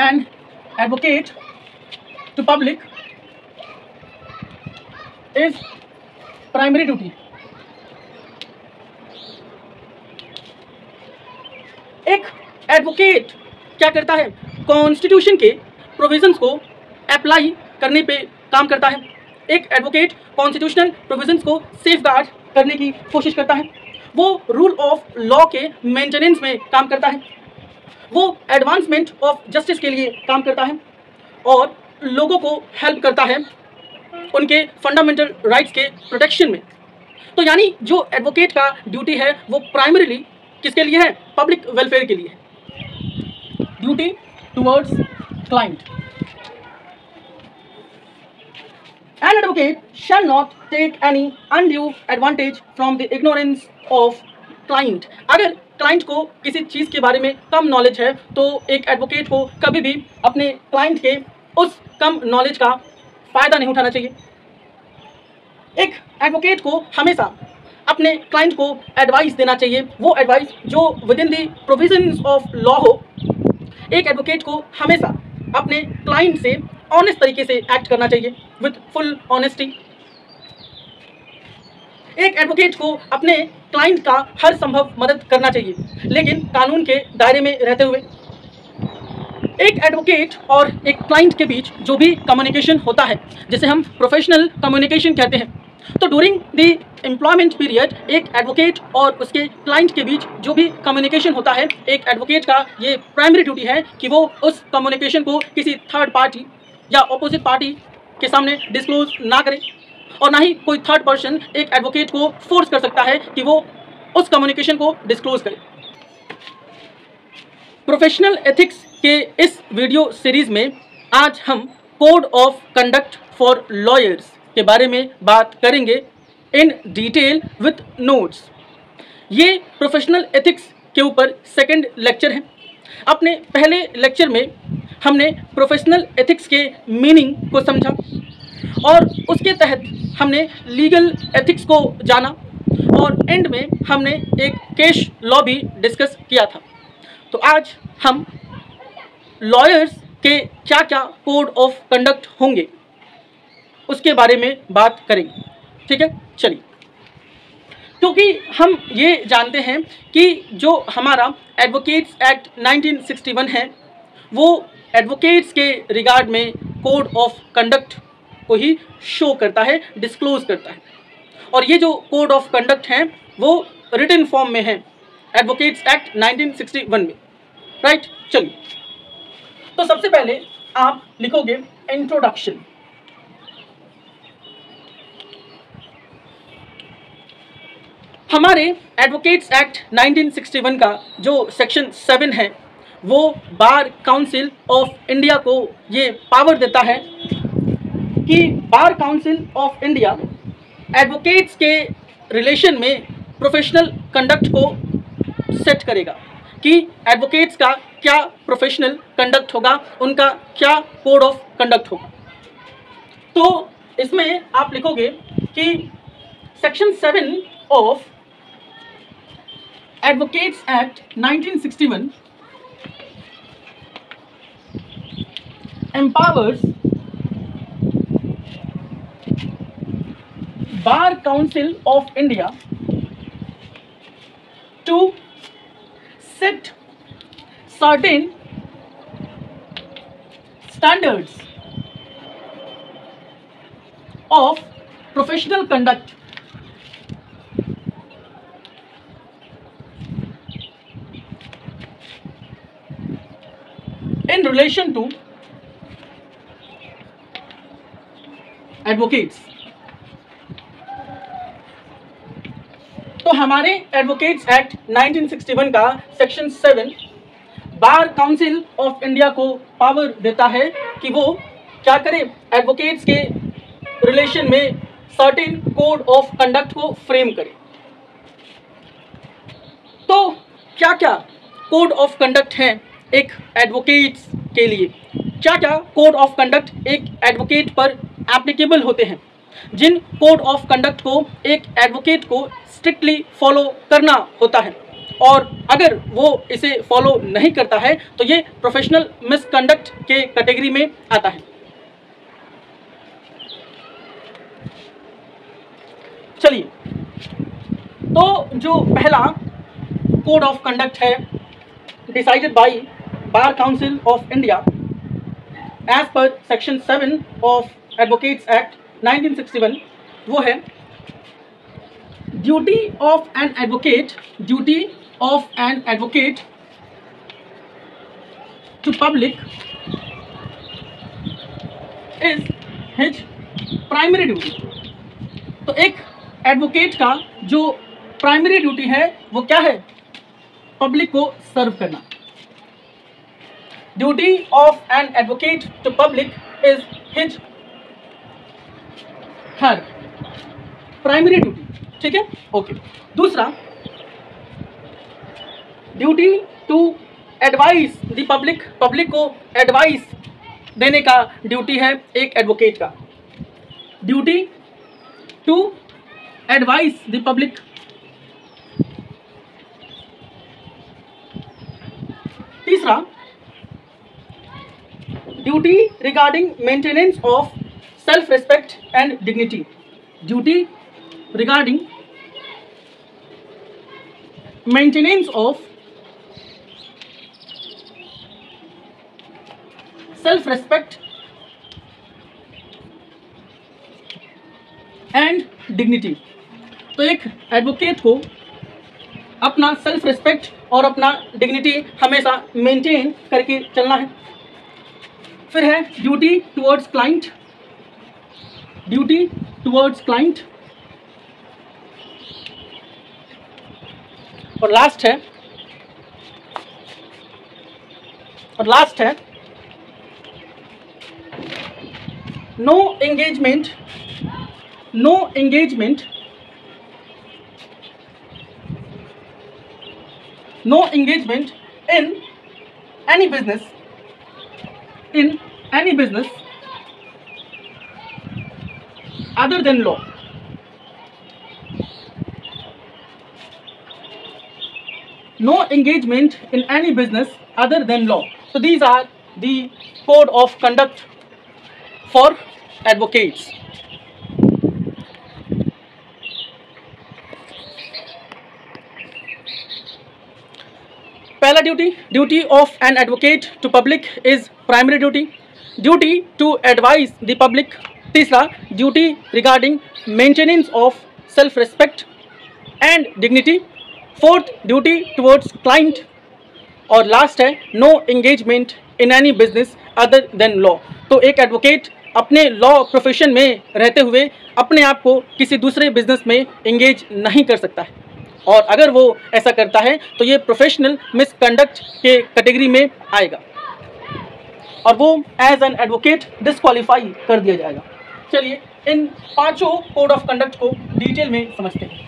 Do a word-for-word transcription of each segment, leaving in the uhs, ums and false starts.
an advocate to public is primary duty. एक advocate क्या करता है? कॉन्स्टिट्यूशन के प्रोविजंस को अप्लाई करने पे काम करता है। एक एडवोकेट कॉन्स्टिट्यूशनल प्रोविजंस को सेफगार्ड करने की कोशिश करता है। वो रूल ऑफ लॉ के मेंटेनेंस में काम करता है। वो एडवांसमेंट ऑफ जस्टिस के लिए काम करता है और लोगों को हेल्प करता है उनके फंडामेंटल राइट्स के प्रोटेक्शन में। तो यानी जो एडवोकेट का ड्यूटी है वो प्राइमरीली किसके लिए है? पब्लिक वेलफेयर के लिए है। Duty towards client. An advocate shall not take any undue advantage from the ignorance of client. अगर क्लाइंट को किसी चीज़ के बारे में कम नॉलेज है तो एक एडवोकेट को कभी भी अपने क्लाइंट के उस कम नॉलेज का फ़ायदा नहीं उठाना चाहिए। एक एडवोकेट को हमेशा अपने क्लाइंट को एडवाइस देना चाहिए, वो एडवाइस जो within the provisions of law हो। एक एडवोकेट को हमेशा अपने क्लाइंट से ऑनेस्ट तरीके से एक्ट करना चाहिए विद फुल ऑनेस्टी। एक एडवोकेट को अपने क्लाइंट का हर संभव मदद करना चाहिए, लेकिन कानून के दायरे में रहते हुए। एक एडवोकेट और एक क्लाइंट के बीच जो भी कम्युनिकेशन होता है, जिसे हम प्रोफेशनल कम्युनिकेशन कहते हैं, तो ड्यूरिंग द एम्प्लॉयमेंट पीरियड एक एडवोकेट और उसके क्लाइंट के बीच जो भी कम्युनिकेशन होता है, एक एडवोकेट का ये प्राइमरी ड्यूटी है कि वो उस कम्युनिकेशन को किसी थर्ड पार्टी या अपोजिट पार्टी के सामने डिस्क्लोज ना करे, और ना ही कोई थर्ड पर्सन एक एडवोकेट को फोर्स कर सकता है कि वो उस कम्युनिकेशन को डिस्क्लोज करे। प्रोफेशनल एथिक्स के इस वीडियो सीरीज में आज हम code of conduct for lawyers के बारे में बात करेंगे इन डिटेल विथ नोट्स। ये प्रोफेशनल एथिक्स के ऊपर सेकंड लेक्चर है। अपने पहले लेक्चर में हमने प्रोफेशनल एथिक्स के मीनिंग को समझा और उसके तहत हमने लीगल एथिक्स को जाना और एंड में हमने एक केस लॉ भी डिस्कस किया था। तो आज हम लॉयर्स के क्या क्या कोड ऑफ कंडक्ट होंगे उसके बारे में बात करेंगे। ठीक है, चलिए। क्योंकि हम ये जानते हैं कि जो हमारा advocates act nineteen sixty one है वो एडवोकेट्स के रिगार्ड में कोड ऑफ कंडक्ट को ही शो करता है, डिस्क्लोज करता है। और ये जो कोड ऑफ कंडक्ट हैं वो रिटन फॉर्म में है advocates act nineteen sixty one में। राइट, चलिए। तो सबसे पहले आप लिखोगे इंट्रोडक्शन। हमारे advocates act nineteen sixty one का जो सेक्शन सेवन है वो बार काउंसिल ऑफ इंडिया को ये पावर देता है कि bar council of India advocates के रिलेशन में प्रोफेशनल कंडक्ट को सेट करेगा कि एडवोकेट्स का क्या प्रोफेशनल कंडक्ट होगा, उनका क्या कोड ऑफ कंडक्ट होगा। तो इसमें आप लिखोगे कि section seven of advocates act nineteen sixty one empowers Bar Council of India to set certain standards of professional conduct in relation to advocates. तो हमारे advocates act nineteen sixty one का section seven bar council of India को power देता है कि वो क्या करे, एडवोकेट्स के रिलेशन में सर्टेन कोड ऑफ कंडक्ट को फ्रेम करे। तो क्या क्या कोड ऑफ कंडक्ट हैं एक एडवोकेट्स के लिए, क्या क्या कोड ऑफ कंडक्ट एक एडवोकेट पर एप्लीकेबल होते हैं, जिन कोड ऑफ कंडक्ट को एक एडवोकेट को स्ट्रिक्टली फॉलो करना होता है। और अगर वो इसे फॉलो नहीं करता है तो ये प्रोफेशनल मिसकंडक्ट के कैटेगरी में आता है। चलिए, तो जो पहला कोड ऑफ कंडक्ट है decided by bar council of India as per section seven of advocates act nineteen sixty one, वो है duty of an advocate duty of an advocate to public is his primary duty. तो एक advocate का जो primary duty है वो क्या है? पब्लिक को सर्व करना। Duty of an advocate to public is his her primary duty. ठीक है, ओके। दूसरा, duty to advise the public, public को एडवाइस देने का ड्यूटी है एक एडवोकेट का। Duty to advise the public. तीसरा, duty regarding maintenance of self respect and dignity. Duty regarding maintenance of self respect and dignity. तो एक एडवोकेट को अपना सेल्फ रिस्पेक्ट और अपना डिग्निटी हमेशा मेंटेन करके चलना है। फिर है duty towards client, duty towards client. और लास्ट है और लास्ट है no engagement no engagement no engagement in any business in any business other than law. No engagement in any business other than law. So these are the code of conduct for advocates. पहला duty, duty of an advocate to public is primary duty. Duty to advise the public. तीसरा, duty regarding maintenance of self respect and dignity. Fourth, duty towards client. और last है no engagement in any business other than law. तो एक advocate अपने law profession में रहते हुए अपने आप को किसी दूसरे बिजनेस में एंगेज नहीं कर सकता है, और अगर वो ऐसा करता है तो ये प्रोफेशनल मिसकंडक्ट के कैटेगरी में आएगा और वो एज एन एडवोकेट डिस्क्वालीफाई कर दिया जाएगा। चलिए इन पांचों कोड ऑफ कंडक्ट को डिटेल में समझते हैं।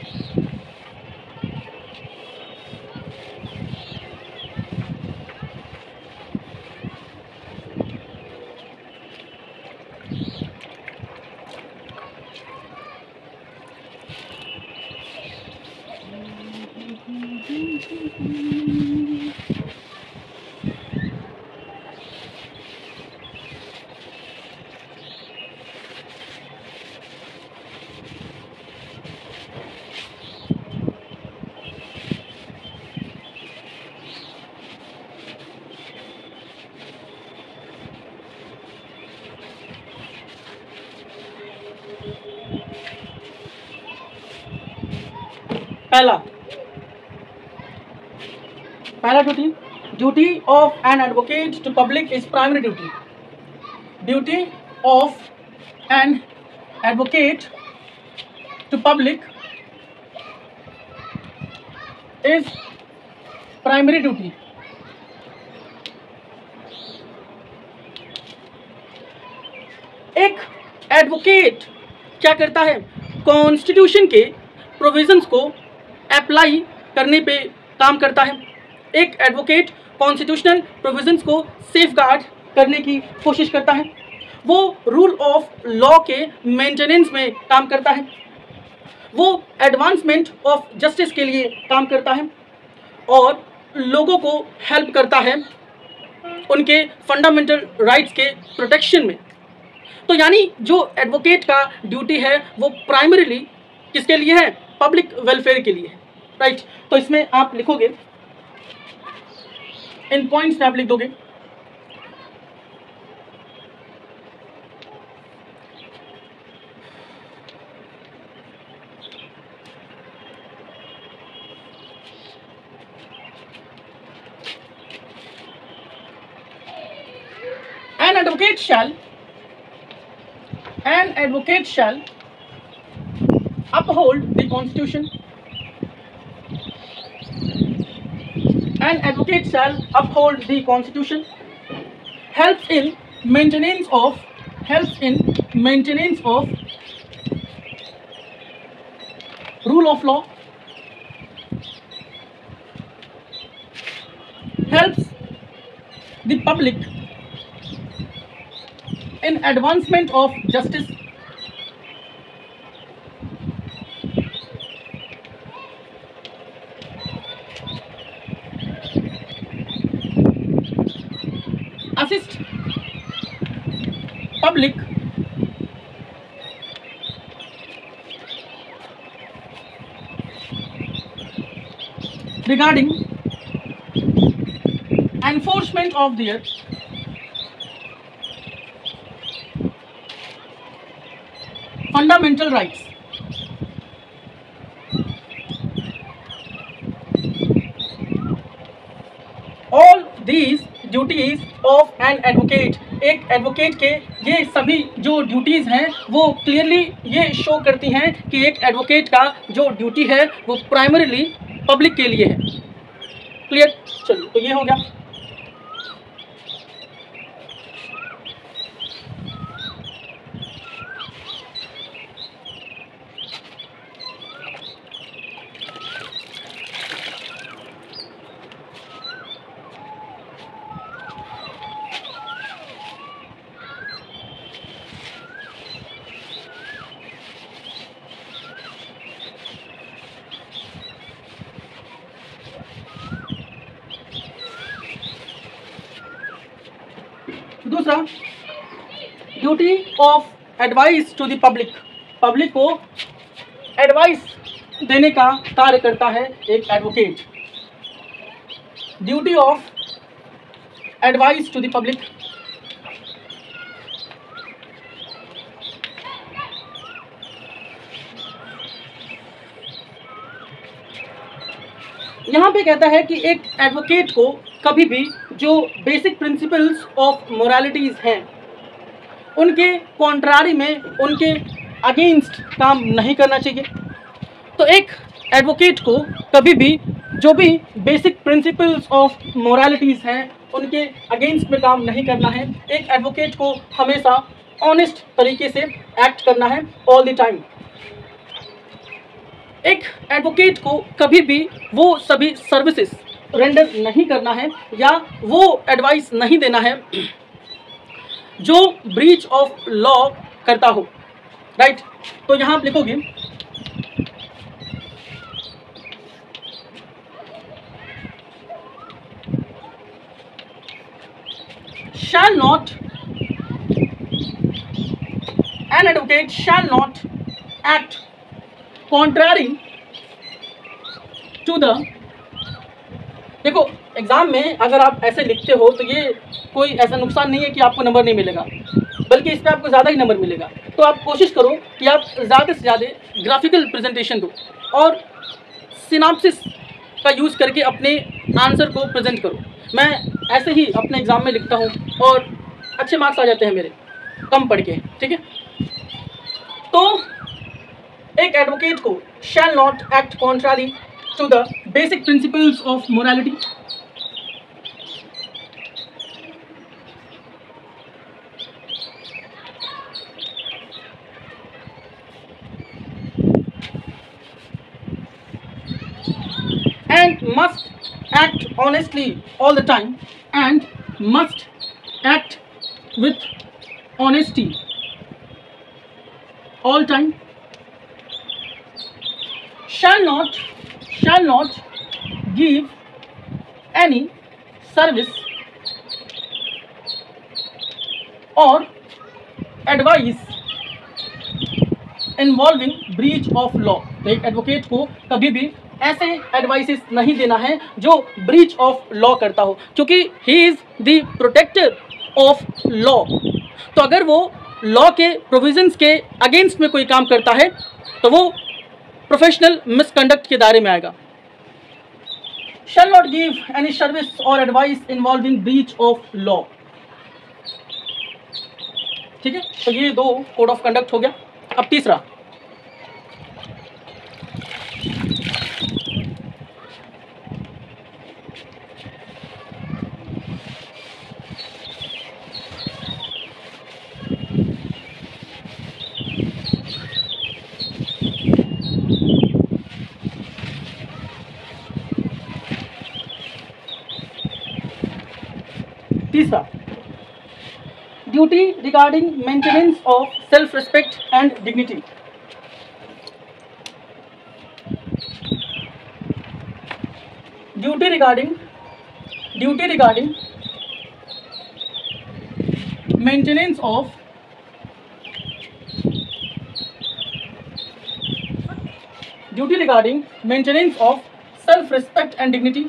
पहला पहला duty, duty of an advocate to public is primary duty. Duty of an advocate to public is primary duty. एक एडवोकेट क्या करता है? कॉन्स्टिट्यूशन के प्रोविजंस को अप्लाई करने पे काम करता है। एक एडवोकेट कॉन्स्टिट्यूशनल प्रोविजंस को सेफगार्ड करने की कोशिश करता है। वो रूल ऑफ लॉ के मेंटेनेंस में काम करता है। वो एडवांसमेंट ऑफ जस्टिस के लिए काम करता है। और लोगों को हेल्प करता है उनके फंडामेंटल राइट्स के प्रोटेक्शन में। तो यानी जो एडवोकेट का ड्यूटी है वो प्राइमरीली किसके लिए है? पब्लिक वेलफेयर के लिए है, राइट। तो इसमें आप लिखोगे, इन पॉइंट्स में आप लिख दोगे an advocate shall an advocate shall uphold the constitution an advocate shall uphold the constitution helps in maintenance of helps in maintenance of rule of law, helps the public in advancement of justice, assist public regarding enforcement of their fundamental rights. All these duties of an advocate, एक advocate के ये सभी जो duties हैं वो clearly ये show करती हैं कि एक एडवोकेट का जो ड्यूटी है वो प्राइमरीली पब्लिक के लिए है। क्लियर? चलिए, तो ये हो गया। दूसरा, duty of advice to the public, public को एडवाइस देने का कार्य करता है एक advocate. Duty of advice to the public, यहाँ पे कहता है कि एक एडवोकेट को कभी भी जो बेसिक प्रिंसिपल्स ऑफ मोरालिटीज़ हैं उनके कॉन्ट्रारी में, उनके अगेंस्ट काम नहीं करना चाहिए। तो एक एडवोकेट को कभी भी जो भी बेसिक प्रिंसिपल्स ऑफ मोरालिटीज़ हैं उनके अगेंस्ट में काम नहीं करना है। एक एडवोकेट को हमेशा ऑनेस्ट तरीके से एक्ट करना है ऑल द टाइम। एक एडवोकेट को कभी भी वो सभी सर्विसेज रेंडर नहीं करना है या वो एडवाइस नहीं देना है जो ब्रीच ऑफ लॉ करता हो, राइट। तो यहाँ आप लिखोगे shall not an advocate shall not act contrary to the, देखो एग्ज़ाम में अगर आप ऐसे लिखते हो तो ये कोई ऐसा नुकसान नहीं है कि आपको नंबर नहीं मिलेगा, बल्कि इस पर आपको ज़्यादा ही नंबर मिलेगा। तो आप कोशिश करो कि आप ज़्यादा से ज़्यादा ग्राफिकल प्रेजेंटेशन दो और सिनॉप्सिस का यूज़ करके अपने आंसर को प्रेजेंट करो। मैं ऐसे ही अपने एग्ज़ाम में लिखता हूँ और अच्छे मार्क्स आ जाते हैं मेरे, कम पढ़ के, ठीक है। तो एक एडवोकेट को shall not act contrary to the basic principles of morality, and must act honestly all the time and must act with honesty all time, shall not shall not give any service or advice involving breach of law। तो एक advocate को कभी भी ऐसे advices नहीं देना है जो ब्रीच ऑफ लॉ करता हो, क्योंकि he is the protector of law. तो अगर वो लॉ के प्रोविजंस के अगेंस्ट में कोई काम करता है तो वो प्रोफेशनल मिसकंडक्ट के दायरे में आएगा। Shall not give any service और advice involving breach of law. ठीक है, तो ये दो कोड ऑफ कंडक्ट हो गया। अब तीसरा, तीसरा duty regarding maintenance of self respect and dignity. Duty regarding duty regarding maintenance of duty regarding maintenance of self respect and dignity.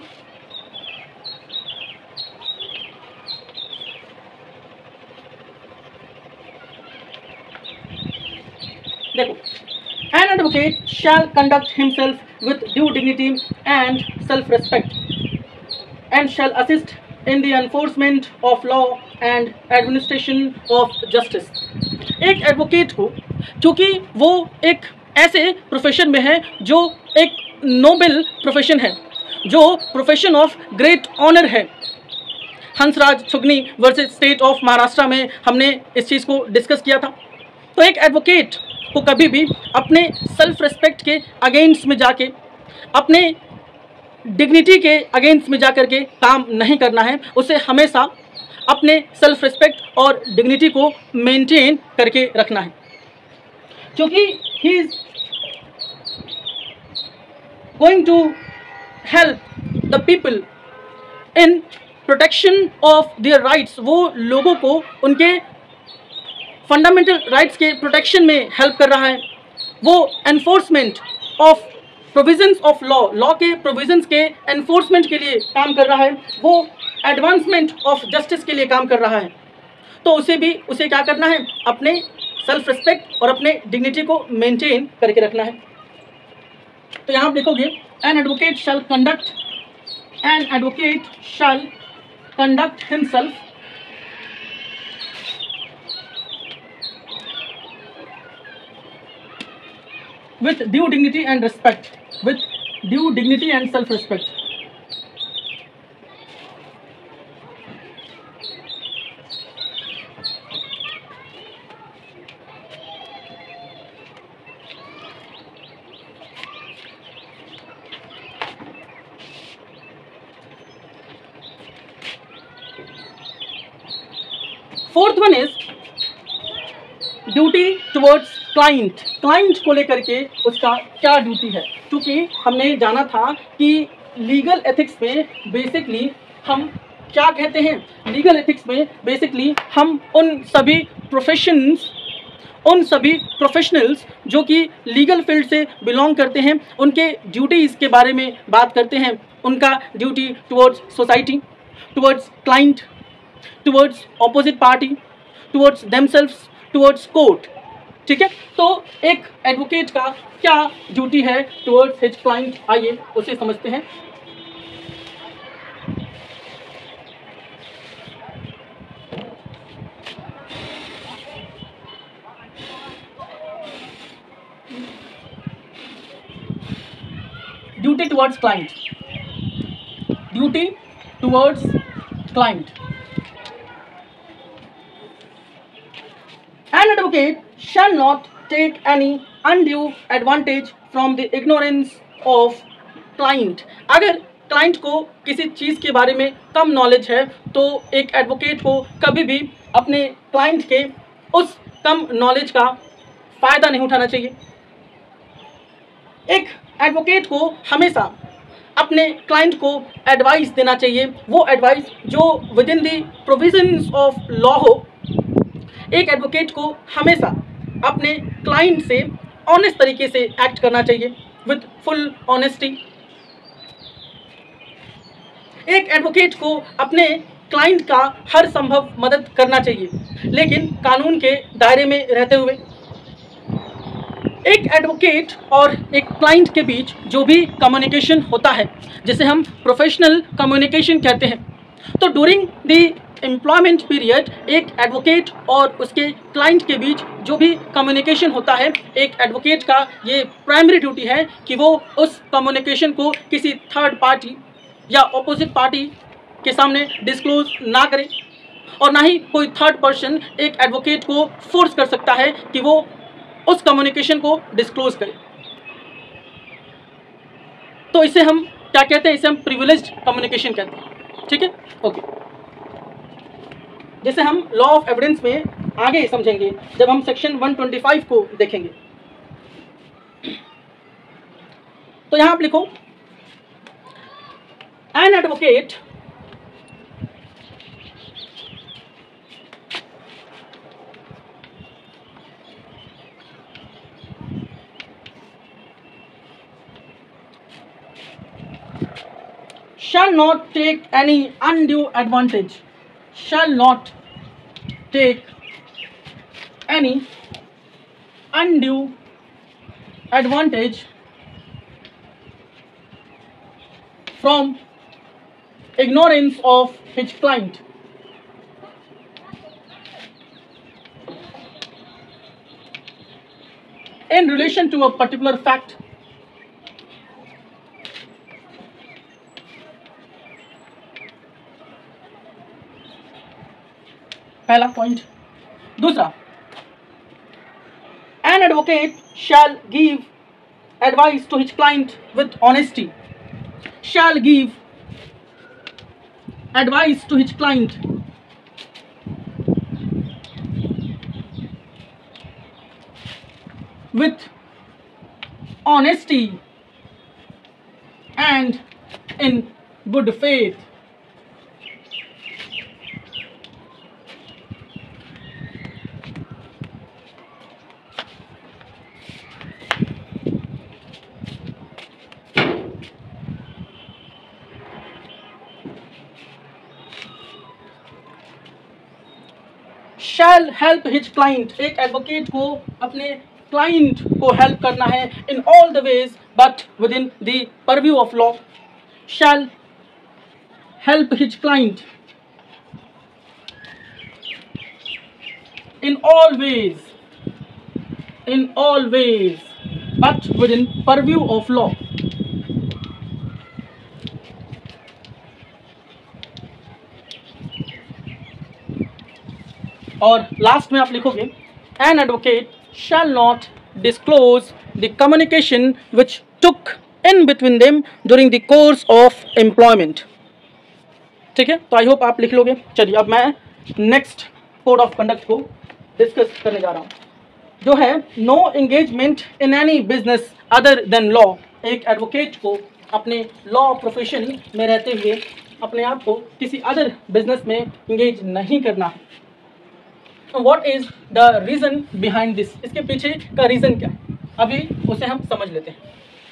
देखो, an advocate shall conduct himself with due dignity and self-respect and shall assist in the enforcement of law and administration of justice। एक advocate को, क्योंकि वो एक ऐसे profession में है जो एक नोबल प्रोफेशन है, जो प्रोफेशन ऑफ ग्रेट ऑनर है। Hansraj Chhugani versus state of Maharashtra में हमने इस चीज़ को डिस्कस किया था। तो एक एडवोकेट को कभी भी अपने सेल्फ रिस्पेक्ट के अगेंस्ट में जाके, अपने डिग्निटी के अगेंस्ट में जाकर के काम नहीं करना है। उसे हमेशा अपने सेल्फ रिस्पेक्ट और डिग्निटी को मेंटेन करके रखना है, क्योंकि he is going to help the people in protection of their rights. वो लोगों को उनके फंडामेंटल राइट्स के प्रोटेक्शन में हेल्प कर रहा है। वो enforcement of provisions of law, law के प्रोविजंस के एनफोर्समेंट के लिए काम कर रहा है। वो एडवांसमेंट ऑफ जस्टिस के लिए काम कर रहा है। तो उसे भी उसे क्या करना है, अपने सेल्फ रिस्पेक्ट और अपने डिग्निटी को मेंटेन करके रखना है। तो यहाँ आप देखोगे, an advocate shall conduct an advocate shall conduct himself with due dignity and respect, with due dignity and self-respect। Fourth one is duty towards client. Client को लेकर के उसका क्या ड्यूटी है, क्योंकि हमने जाना था कि लीगल एथिक्स में बेसिकली हम क्या कहते हैं, लीगल एथिक्स में बेसिकली हम उन सभी प्रोफेशंस उन सभी प्रोफेशनल्स जो कि लीगल फील्ड से बिलोंग करते हैं, उनके ड्यूटीज़ के बारे में बात करते हैं। उनका duty towards society, towards client, towards opposite party, towards themselves, towards court. ठीक है, तो एक एडवोकेट का क्या ड्यूटी है टुवर्ड्स हिज क्लाइंट, आइए उसे समझते हैं। Duty towards client, duty towards client. An advocate shall not take any undue advantage from the ignorance of client। अगर क्लाइंट को किसी चीज़ के बारे में कम नॉलेज है तो एक एडवोकेट को कभी भी अपने क्लाइंट के उस कम नॉलेज का फ़ायदा नहीं उठाना चाहिए। एक एडवोकेट को हमेशा अपने क्लाइंट को एडवाइस देना चाहिए, वो एडवाइस जो within the provisions of law हो। एक एडवोकेट को हमेशा अपने क्लाइंट से ऑनेस्ट तरीके से एक्ट करना चाहिए, विद फुल ऑनेस्टी। एक एडवोकेट को अपने क्लाइंट का हर संभव मदद करना चाहिए, लेकिन कानून के दायरे में रहते हुए। एक एडवोकेट और एक क्लाइंट के बीच जो भी कम्युनिकेशन होता है, जिसे हम प्रोफेशनल कम्युनिकेशन कहते हैं, तो ड्यूरिंग द एम्प्लॉयमेंट पीरियड एक एडवोकेट और उसके क्लाइंट के बीच जो भी कम्युनिकेशन होता है, एक एडवोकेट का ये प्राइमरी ड्यूटी है कि वो उस कम्युनिकेशन को किसी थर्ड पार्टी या ऑपोजिट पार्टी के सामने डिस्क्लोज ना करे, और ना ही कोई थर्ड पर्सन एक एडवोकेट को फोर्स कर सकता है कि वो उस कम्युनिकेशन को डिस्क्लोज करे। तो इसे हम क्या कहते हैं? इसे हम प्रिविलेज्ड कम्युनिकेशन कहते हैं। ठीक है, ओके। जैसे हम लॉ ऑफ एविडेंस में आगे समझेंगे जब हम सेक्शन एक सौ पच्चीस को देखेंगे। तो यहां आप लिखो, an advocate shall not take any undue advantage, shall not take any undue advantage from ignorance of his client in relation to a particular fact. पहला पॉइंट। दूसरा, an advocate shall give advice to his client with honesty, shall give advice to his client with honesty and in good faith. Shall help his client, एक advocate को अपने client को help करना है in all the ways but within the purview of law. Shall help his client in all ways, in all ways but within purview of law. और last में आप लिखोगे, an advocate shall not disclose the communication which took in between them during the course of employment. ठीक है, तो I hope आप लिख लोगे। चलिए अब मैं नेक्स्ट कोड ऑफ कंडक्ट को डिस्कस करने जा रहा हूँ, जो है no engagement in any business other than law. एक एडवोकेट को अपने लॉ प्रोफेशन में रहते हुए अपने आप को किसी अदर बिजनेस में एंगेज नहीं करना है। What is the reason behind this, इसके पीछे का रीजन क्या है, अभी उसे हम समझ लेते हैं।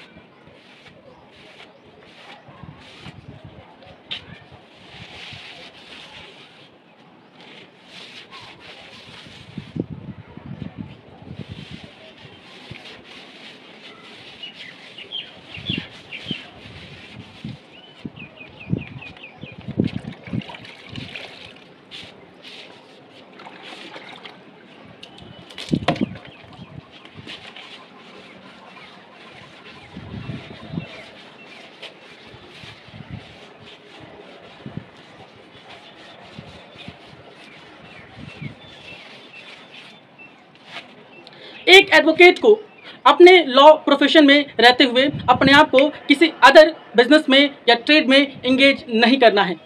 एक एडवोकेट को अपने लॉ प्रोफेशन में रहते हुए अपने आप को किसी अदर बिजनेस में या ट्रेड में एंगेज नहीं करना है।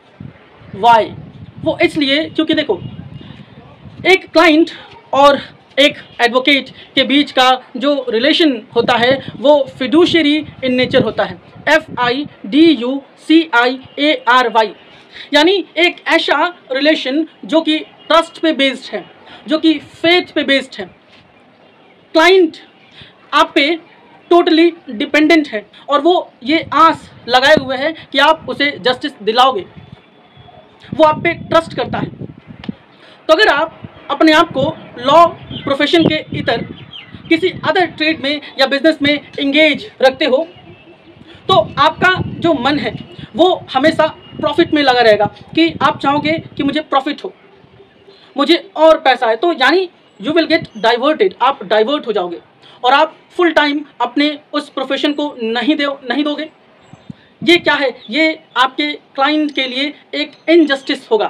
वाई? वो इसलिए क्योंकि देखो, एक क्लाइंट और एक एडवोकेट के बीच का जो रिलेशन होता है वो फिडुशियरी इन नेचर होता है, F I D U C I A R Y, यानी एक ऐसा रिलेशन जो कि ट्रस्ट पे बेस्ड है, जो कि फेथ पे बेस्ड है। क्लाइंट आप पे टोटली डिपेंडेंट है और वो ये आस लगाए हुए है कि आप उसे जस्टिस दिलाओगे, वो आप पे ट्रस्ट करता है। तो अगर आप अपने आप को लॉ प्रोफेशन के इतर किसी अदर ट्रेड में या बिजनेस में इंगेज रखते हो तो आपका जो मन है वो हमेशा प्रॉफिट में लगा रहेगा, कि आप चाहोगे कि मुझे प्रॉफिट हो, मुझे और पैसा है, तो यानी यू विल गेट डाइवर्टेड, आप डाइवर्ट हो जाओगे और आप फुल टाइम अपने उस प्रोफेशन को नहीं दे नहीं दोगे। ये क्या है, ये आपके क्लाइंट के लिए एक इनजस्टिस होगा।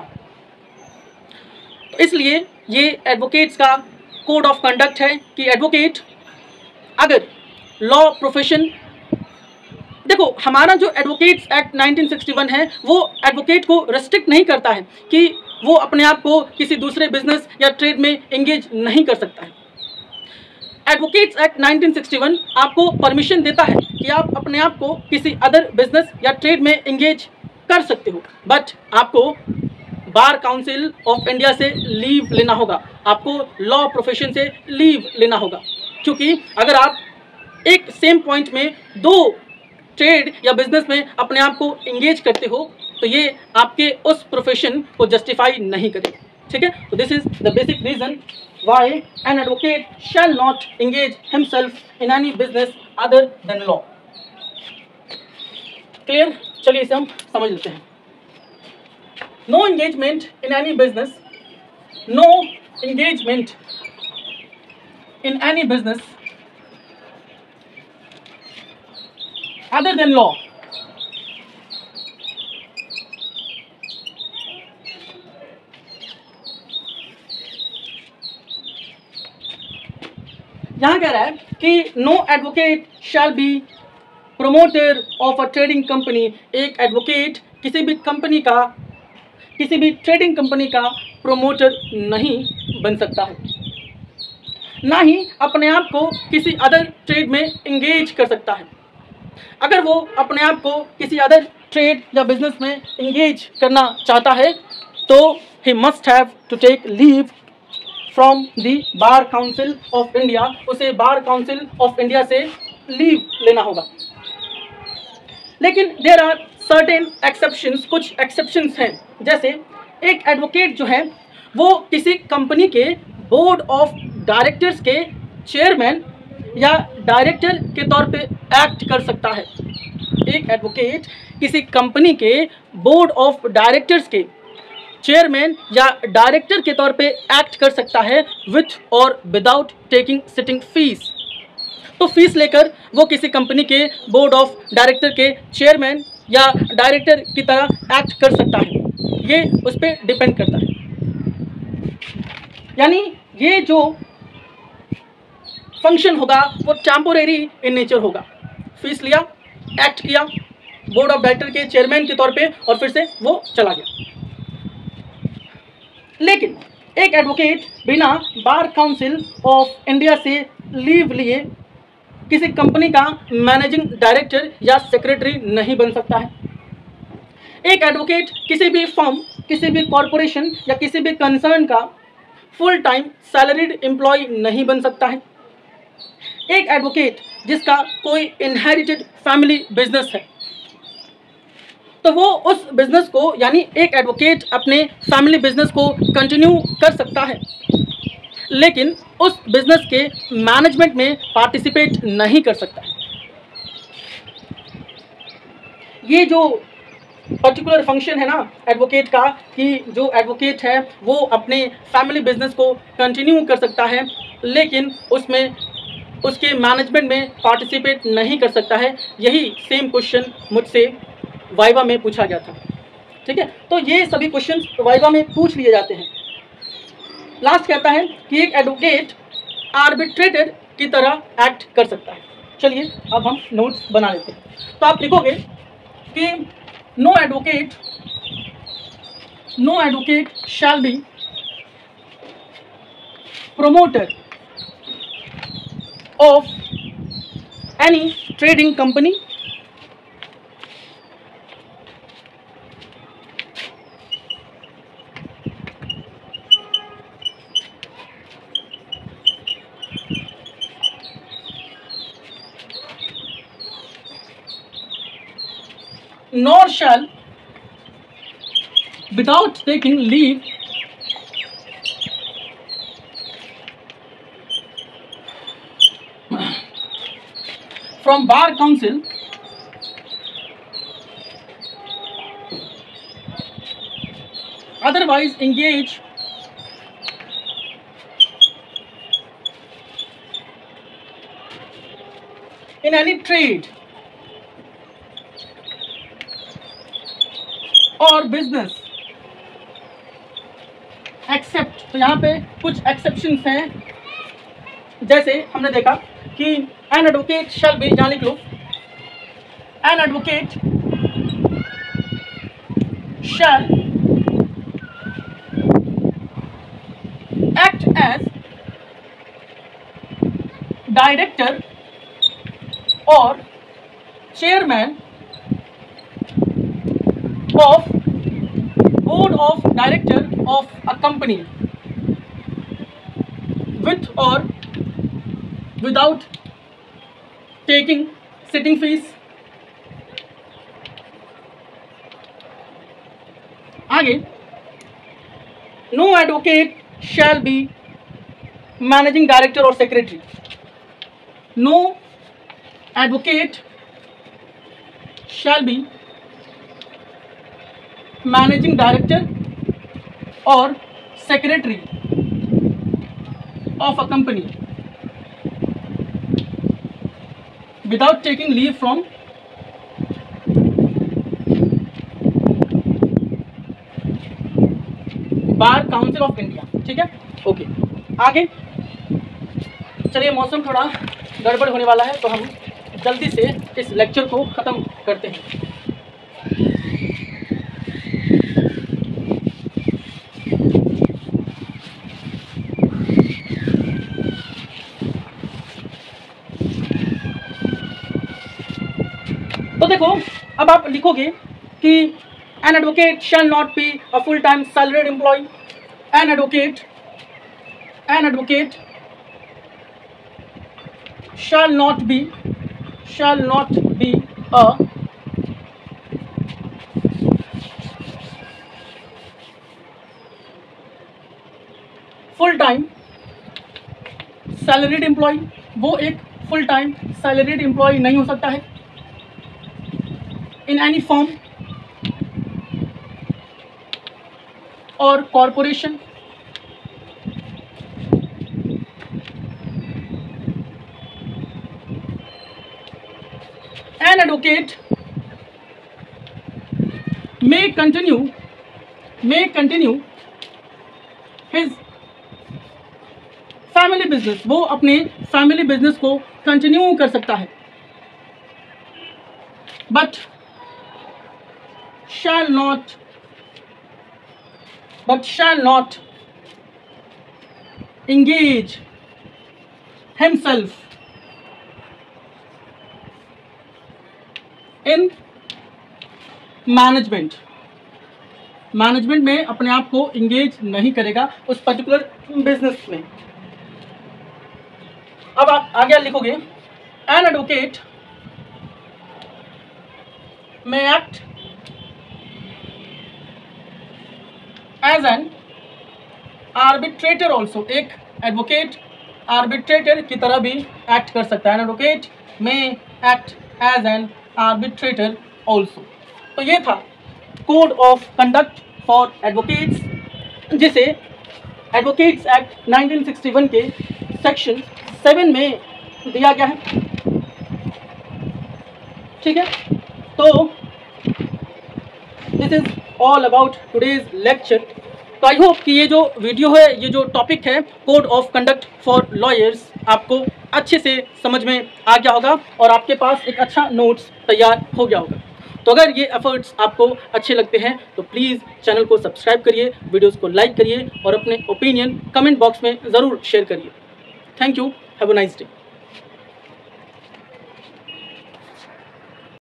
तो इसलिए ये एडवोकेट्स का कोड ऑफ कंडक्ट है कि एडवोकेट अगर लॉ प्रोफेशन, देखो हमारा जो advocates act nineteen sixty one है वो एडवोकेट को रेस्ट्रिक्ट नहीं करता है कि वो अपने आप को किसी दूसरे बिजनेस या ट्रेड में एंगेज नहीं कर सकता है। Advocates act nineteen sixty one आपको परमिशन देता है कि आप अपने आप को किसी अदर बिजनेस या ट्रेड में एंगेज कर सकते हो, बट आपको बार काउंसिल ऑफ इंडिया से लीव लेना होगा, आपको लॉ प्रोफेशन से लीव लेना होगा। क्योंकि अगर आप एक सेम पॉइंट में दो ट्रेड या बिजनेस में अपने आप को एंगेज करते हो तो ये आपके उस प्रोफेशन को जस्टिफाई नहीं करेगा। ठीक है, तो this is the basic reason why an advocate shall not engage himself in any business other than law. Clear? चलिए इसे हम समझ लेते हैं। No engagement in any business, no engagement in any business other than law यहाँ कह रहा है कि no advocate shall be promoter of a trading company. एक एडवोकेट किसी भी कंपनी का, किसी भी ट्रेडिंग कंपनी का प्रोमोटर नहीं बन सकता है, ना ही अपने आप को किसी अदर ट्रेड में एंगेज कर सकता है। अगर वो अपने आप को किसी अदर ट्रेड या बिजनेस में एंगेज करना चाहता है तो he must have to take leave from the bar council of India, उसे बार काउंसिल ऑफ इंडिया से लीव लेना होगा। लेकिन देयर आर सर्टेन एक्सेप्शंस, कुछ एक्सेप्शंस हैं। जैसे एक एडवोकेट जो है वो किसी कंपनी के बोर्ड ऑफ डायरेक्टर्स के चेयरमैन या डायरेक्टर के तौर पे एक्ट कर सकता है। एक एडवोकेट किसी कंपनी के बोर्ड ऑफ डायरेक्टर्स के चेयरमैन या डायरेक्टर के तौर पे एक्ट कर सकता है विथ और विदाउट टेकिंग सिटिंग फीस। तो फीस लेकर वो किसी कंपनी के बोर्ड ऑफ डायरेक्टर के चेयरमैन या डायरेक्टर की तरह एक्ट कर सकता है, ये उस पर डिपेंड करता है। यानी ये जो फंक्शन होगा वो टेम्पोरेरी इन नेचर होगा। फीस लिया, एक्ट किया बोर्ड ऑफ डायरेक्टर के चेयरमैन के तौर पे और फिर से वो चला गया। लेकिन एक एडवोकेट बिना बार काउंसिल ऑफ इंडिया से लीव लिए किसी कंपनी का मैनेजिंग डायरेक्टर या सेक्रेटरी नहीं बन सकता है। एक एडवोकेट किसी भी फर्म, किसी भी कॉरपोरेशन या किसी भी कंसर्न का फुल टाइम सैलरीड एम्प्लॉय नहीं बन सकता है। एक एडवोकेट जिसका कोई इनहेरिटेड फैमिली बिजनेस है तो वो उस बिजनेस को, यानी एक एडवोकेट अपने फैमिली बिजनेस को कंटिन्यू कर सकता है लेकिन उस बिजनेस के मैनेजमेंट में पार्टिसिपेट नहीं कर सकता। ये जो पर्टिकुलर फंक्शन है ना एडवोकेट का, कि जो एडवोकेट है वो अपने फैमिली बिजनेस को कंटिन्यू कर सकता है लेकिन उसमें उसके मैनेजमेंट में पार्टिसिपेट नहीं कर सकता है। यही सेम क्वेश्चन मुझसे वाइवा में पूछा गया था। ठीक है, तो ये सभी क्वेश्चन वाइवा में पूछ लिए जाते हैं। लास्ट कहता है कि एक एडवोकेट आर्बिट्रेटर की तरह एक्ट कर सकता है। चलिए अब हम नोट्स बना लेते हैं। तो आप लिखोगे कि no advocate no advocate shall be promoter of any trading company, nor shall, without taking leave from Bar Council, otherwise engage in any trade और बिजनेस एक्सेप्ट। तो यहाँ पे कुछ एक्सेप्शंस हैं, जैसे हमने देखा कि एन एडवोकेट शैल बी, जहाँ लिख लो an advocate shall act as director और chairman of board of director of a company with or without taking sitting fees। आगे, no advocate shall be managing director or secretary। no advocate shall be managing director और secretary of a company without taking leave from bar council of India. ठीक है, okay. आगे चलिए, मौसम थोड़ा गड़बड़ होने वाला है तो हम जल्दी से इस लेक्चर को ख़त्म करते हैं। तो देखो, अब आप लिखोगे कि an advocate shall not be a full time salaried employ. An advocate an advocate shall not be shall not be a full time salaried employ. वो एक फुल टाइम सैलरीड एम्प्लॉय नहीं हो सकता है in any firm or corporation। An advocate may continue may continue his family business। वो अपने family business को continue कर सकता है, but shall not but shall not engage himself in management. Management में अपने आप को इंगेज नहीं करेगा उस पर्टिकुलर बिजनेस में। अब आप आगे लिखोगे, an advocate may act as an arbitrator also. एक एडवोकेट आर्बिट्रेटर की तरह भी एक्ट कर सकता है। An advocate may act as an arbitrator also. तो ये था code of conduct for advocates, जिसे advocates act nineteen sixty one के सेक्शन सेवन में दिया गया है। ठीक है, तो this is all about today's lecture. तो आई होप कि ये जो वीडियो है, ये जो टॉपिक है code of conduct for lawyers, आपको अच्छे से समझ में आ गया होगा और आपके पास एक अच्छा नोट्स तैयार हो गया होगा। तो अगर ये एफर्ट्स आपको अच्छे लगते हैं तो प्लीज़ चैनल को सब्सक्राइब करिए, वीडियोस को लाइक करिए और अपने ओपिनियन कमेंट बॉक्स में ज़रूर शेयर करिए। Thank you, have a nice day.